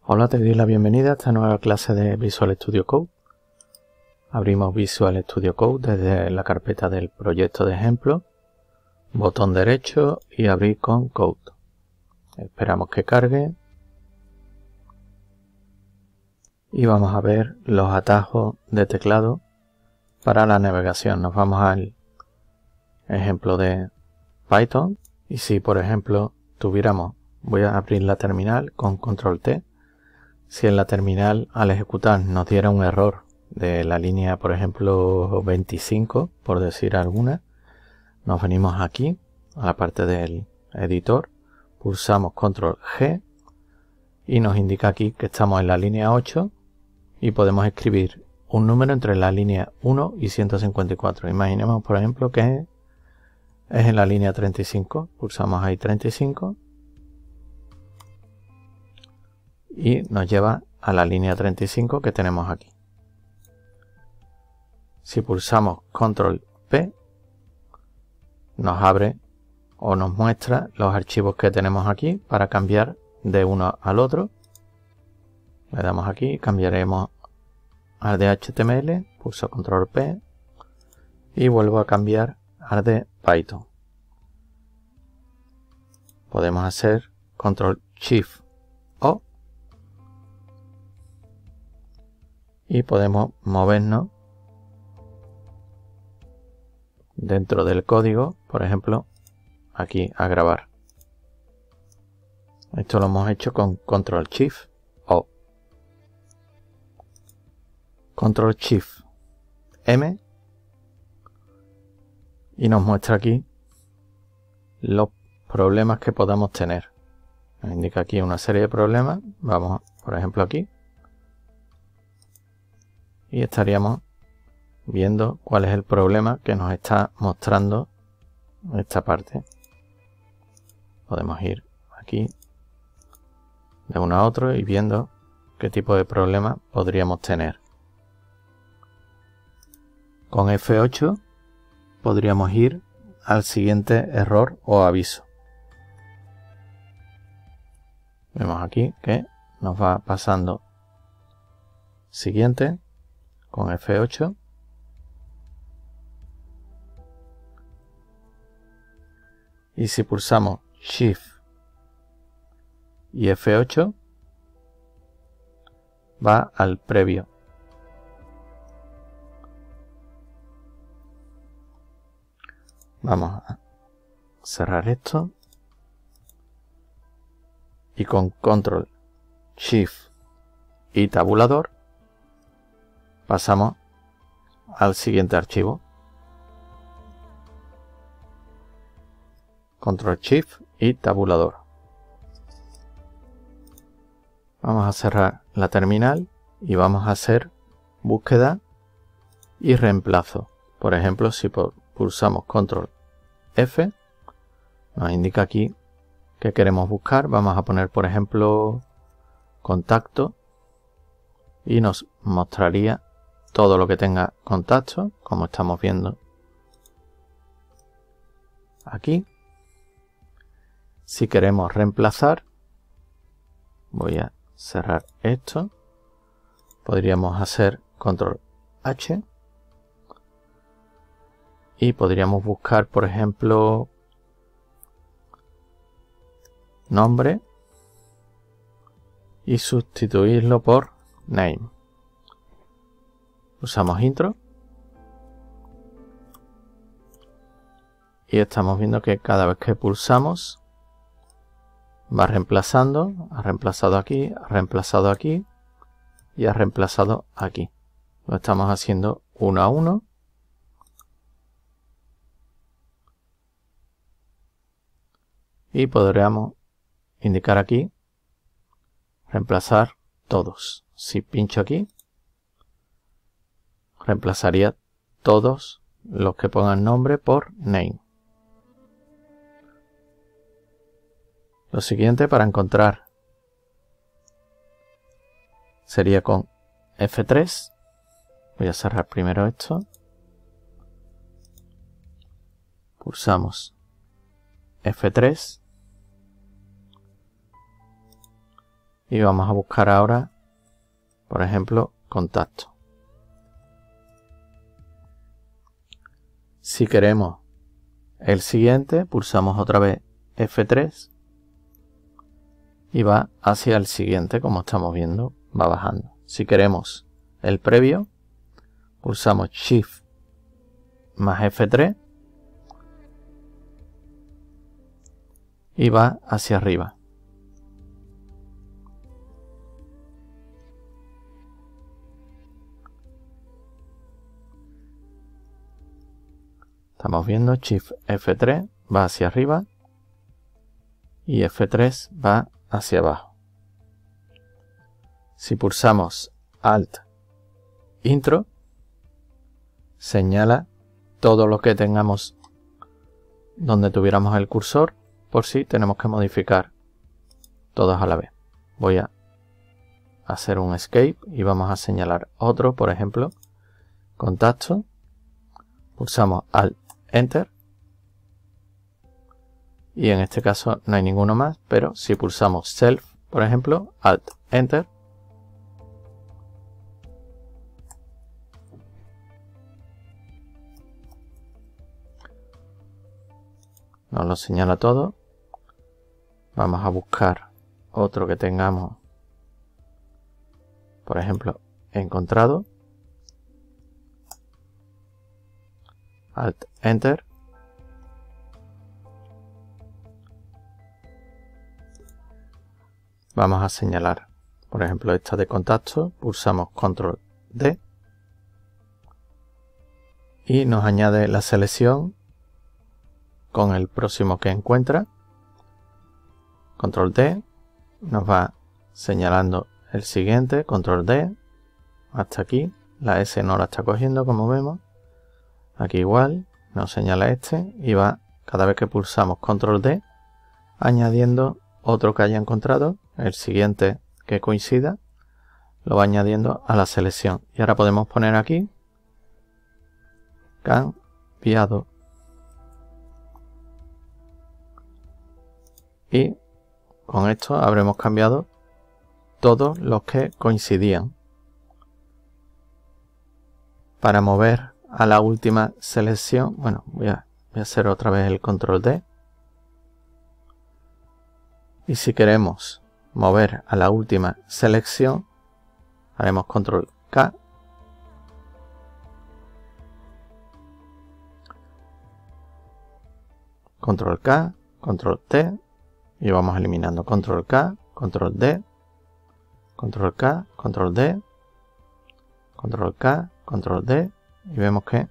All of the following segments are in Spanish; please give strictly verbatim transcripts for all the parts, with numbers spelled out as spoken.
Hola, te doy la bienvenida a esta nueva clase de Visual Studio Code. Abrimos Visual Studio Code desde la carpeta del proyecto de ejemplo, botón derecho y abrir con Code. Esperamos que cargue y vamos a ver los atajos de teclado para la navegación. Nos vamos al ejemplo de Python y si por ejemplo tuviéramos, voy a abrir la terminal con control T. Si en la terminal al ejecutar nos diera un error de la línea, por ejemplo, veinticinco, por decir alguna, nos venimos aquí a la parte del editor, pulsamos control G y nos indica aquí que estamos en la línea ocho y podemos escribir un número entre la línea uno y ciento cincuenta y cuatro. Imaginemos, por ejemplo, que es en la línea treinta y cinco. Pulsamos ahí treinta y cinco. Y nos lleva a la línea treinta y cinco que tenemos aquí. Si pulsamos control P, nos abre o nos muestra los archivos que tenemos aquí para cambiar de uno al otro. Le damos aquí, cambiaremos al de H T M L, pulso control P y vuelvo a cambiar al de Python. Podemos hacer control shift O y podemos movernos dentro del código, por ejemplo, aquí a grabar. Esto lo hemos hecho con control shift O. control shift M y nos muestra aquí los problemas que podamos tener. Nos indica aquí una serie de problemas. Vamos, por ejemplo, aquí. Y estaríamos viendo cuál es el problema que nos está mostrando esta parte. Podemos ir aquí de uno a otro y viendo qué tipo de problema podríamos tener. Con F ocho podríamos ir al siguiente error o aviso. Vemos aquí que nos va pasando siguiente con F ocho. Y si pulsamos Shift y F ocho, va al previo. Vamos a cerrar esto. Y con control Shift y tabulador pasamos al siguiente archivo. control Shift y tabulador. Vamos a cerrar la terminal y vamos a hacer búsqueda y reemplazo. Por ejemplo, si pulsamos control F, nos indica aquí que queremos buscar. Vamos a poner, por ejemplo, contacto y nos mostraría todo lo que tenga contacto, como estamos viendo aquí. Si queremos reemplazar, voy a cerrar esto. Podríamos hacer control H y podríamos buscar, por ejemplo, nombre y sustituirlo por name. Usamos intro y estamos viendo que cada vez que pulsamos va reemplazando, ha reemplazado aquí, ha reemplazado aquí y ha reemplazado aquí. Lo estamos haciendo uno a uno. Y podríamos indicar aquí, reemplazar todos. Si pincho aquí, reemplazaría todos los que pongan nombre por name. Lo siguiente para encontrar sería con F tres. Voy a cerrar primero esto. Pulsamos F tres y vamos a buscar ahora, por ejemplo, contacto. Si queremos el siguiente, pulsamos otra vez F tres y va hacia el siguiente, como estamos viendo, va bajando. Si queremos el previo, pulsamos Shift más F tres y va hacia arriba. Estamos viendo Shift F tres va hacia arriba y F tres va hacia abajo. Si pulsamos Alt Intro, señala todo lo que tengamos donde tuviéramos el cursor, por si tenemos que modificar todos a la vez. Voy a hacer un Escape y vamos a señalar otro, por ejemplo, contacto. Pulsamos Alt Enter y en este caso no hay ninguno más, pero si pulsamos Self, por ejemplo, Alt Enter, nos lo señala todo. Vamos a buscar otro que tengamos, por ejemplo, encontrado. Alt Enter. Vamos a señalar, por ejemplo, esta de contacto. Pulsamos Control D y nos añade la selección con el próximo que encuentra. Control D, nos va señalando el siguiente. Control D, hasta aquí. La S no la está cogiendo, como vemos. Aquí igual, nos señala este y va, cada vez que pulsamos Control D, añadiendo otro que haya encontrado, el siguiente que coincida, lo va añadiendo a la selección. Y ahora podemos poner aquí, cambiado. Y con esto habremos cambiado todos los que coincidían. Para mover a la última selección, bueno, voy a, voy a hacer otra vez el Control D. Y si queremos mover a la última selección, haremos Control K. Control K, Control T. Y vamos eliminando Control K, Control D, Control K, Control D, Control K, Control D. Y vemos que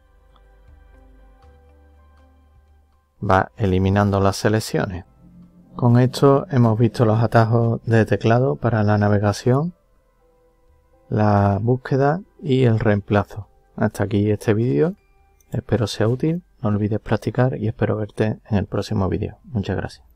va eliminando las selecciones. Con esto hemos visto los atajos de teclado para la navegación, la búsqueda y el reemplazo. Hasta aquí este vídeo. Espero sea útil. No olvides practicar y espero verte en el próximo vídeo. Muchas gracias.